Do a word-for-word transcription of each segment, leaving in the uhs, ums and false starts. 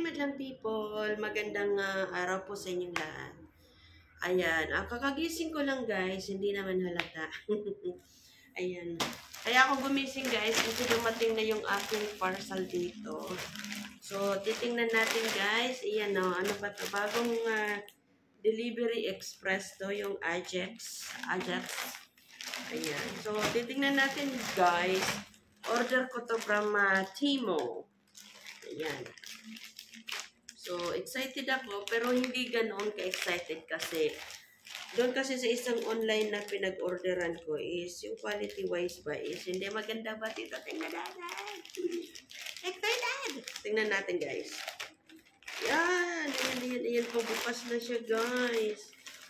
madlang people. Magandang uh, araw po sa inyong lahat. Ayan, ah, kakagising ko lang guys, hindi naman halata. Ayan. Kaya ako gumising guys, kasi dumating na yung aking parcel dito. So, titingnan natin guys. Ayan o, ano ba ito? Bagong uh, delivery express to, yung Ajax. Ajax. Ayan. So, titingnan natin guys. Order ko to from uh, Timo. Ayan. So, excited ako, pero hindi ganoon ka-excited kasi doon kasi sa isang online na pinag-orderan ko is yung quality-wise ba is hindi maganda ba dito? Tingnan natin. Excited! Tingnan natin, guys. Yan. Yan, yan, yan. Pabukas na siya, guys.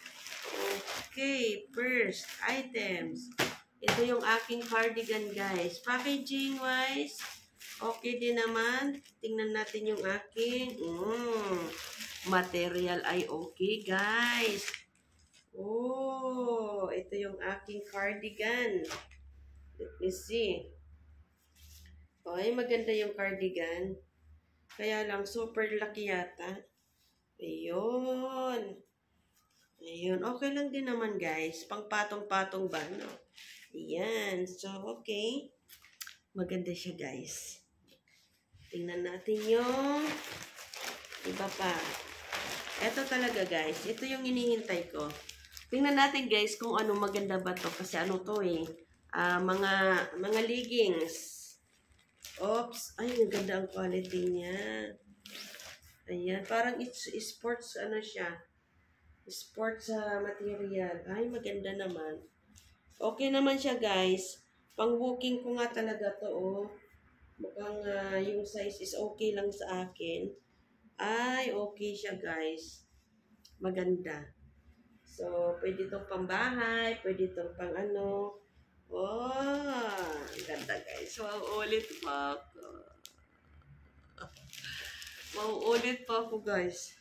Okay. First, items. Ito yung aking cardigan, guys. Packaging-wise, okay din naman. Tingnan natin yung aking mm, material ay okay, guys. Oh, ito yung aking cardigan. Let me see. Oh, ay maganda yung cardigan. Kaya lang, super laki yata. Ayun. Ayun, okay lang din naman, guys. Pang-patong-patong ba, no? Ayan. So, okay. Maganda siya, guys. Tingnan natin yung iba pa. Ito talaga, guys. Ito yung inihintay ko. Tingnan natin, guys, kung ano maganda ba to. Kasi ano to eh. Uh, mga, mga leggings. Oops. Ay, ang ganda ang quality niya. Ayan. Parang it's sports, ano siya. Sports uh, material. Ay, maganda naman. Okay naman siya, guys. Pang-walking ko nga talaga to, oh. Mukhang uh, yung size is okay lang sa akin. Ay, okay siya, guys. Maganda. So, pwede itong pambahay, pwede itong pang ano. Oh, ganda, guys. Mauulit pa ako. Mauulit pa ako, guys.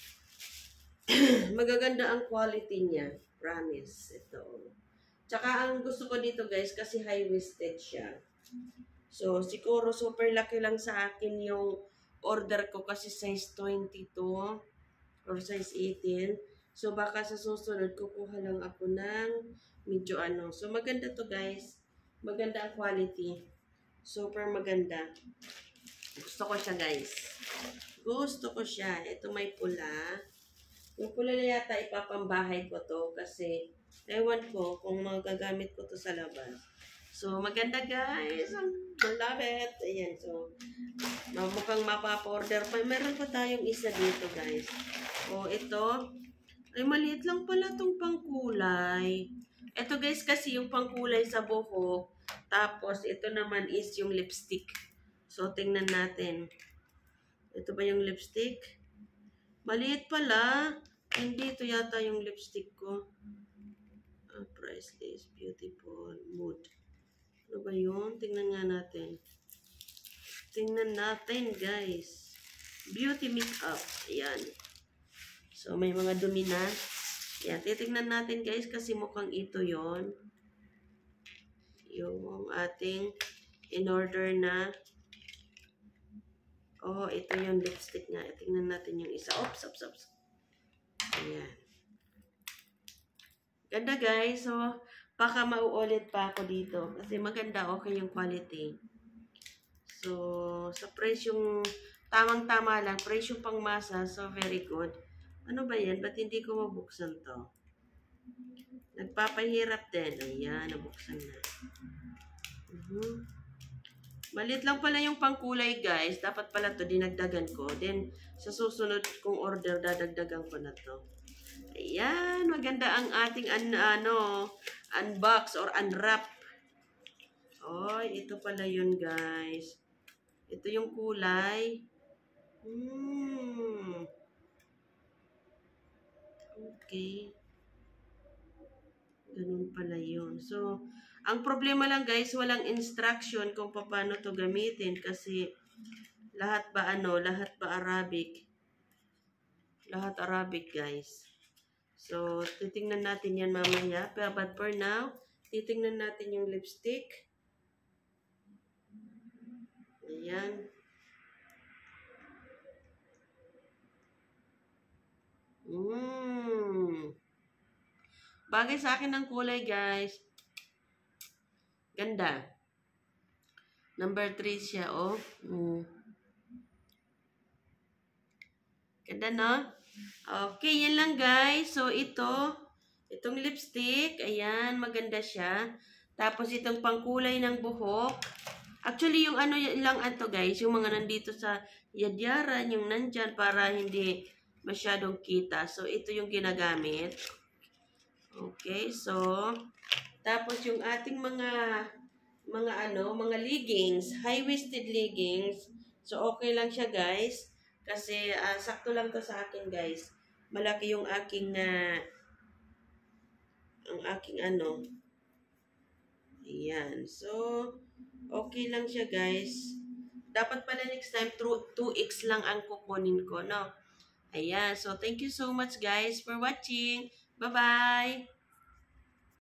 Magaganda ang quality niya. Promise. Ito. Tsaka, ang gusto ko dito, guys, kasi high-waisted siya. So, siguro super laki lang sa akin yung order ko kasi size twenty-two or size eighteen. So, baka sa susunod, kukuha lang ako ng medyo ano. So, maganda to, guys. Maganda ang quality. Super maganda. Gusto ko siya, guys. Gusto ko siya. Ito may pula. Yung pula na yata ipapambahay ko to kasi ewan ko kung magagamit ko to sa labas. So, maganda guys. I love it. Ayan. So, mukhang mapapa-order pa. Meron pa tayong isa dito guys. O, ito. Ay, maliit lang pala itong pangkulay. Ito guys kasi yung pangkulay sa buhok. Tapos, ito naman is yung lipstick. So, tingnan natin. Ito ba yung lipstick? Maliit pala. Hindi ito yata yung lipstick ko. Uh, priceless, beautiful, mood. Ano ba yun? Tingnan nga natin. Tingnan natin, guys. Beauty makeup. Ayan. So, may mga dumi na. Ayan. Titingnan natin, guys, kasi mukhang ito yon. Yung ating in-order na. Oh, ito yung lipstick nga. Tingnan natin yung isa. Oops, oops, oops. Ayan. Ganda, guys. So, baka mauulit pa ako dito. Kasi maganda, okay yung quality. So, sa presyong tamang-tama lang. Presyong pangmasa. So, very good. Ano ba yan? Ba't hindi ko mabuksan to? Nagpapahirap din. Ayan, nabuksan na. Uh-huh. Malit lang pala yung pangkulay, guys. Dapat pala to dinagdagan ko. Then, sa susunod kong order, dadagdagan ko na to. Ayan, maganda ang ating an, ano, unbox or unwrap. Oh, ito pala yun, guys. Ito yung kulay. Hmm. Okay. Ganun pala yun. So, ang problema lang, guys, walang instruction kung paano to gamitin kasi lahat ba ano, lahat ba Arabic? Lahat Arabic, guys. So, titingnan natin yan mamaya. But for now, titingnan natin yung lipstick. Ayan. Mm. Bagay sa akin ng kulay, guys. Ganda. Number three siya, oh. Mm. Ganda, no? Okay, yan lang, guys. So, ito, itong lipstick, ayan, maganda siya. Tapos, itong pangkulay ng buhok. Actually, yung ano lang ato, guys, yung mga nandito sa yadyaran, yung nandyan, para hindi masyadong kita. So, ito yung ginagamit. Okay, so, tapos yung ating mga, mga ano, mga leggings, high-waisted leggings. So, okay lang siya, guys. Kasi, uh, sakto lang to sa akin, guys. Malaki yung aking, uh, ang aking ano. Ayan. So, okay lang siya, guys. Dapat pala next time, two X lang ang kukunin ko, no? Ayan. So, thank you so much, guys, for watching. Bye-bye!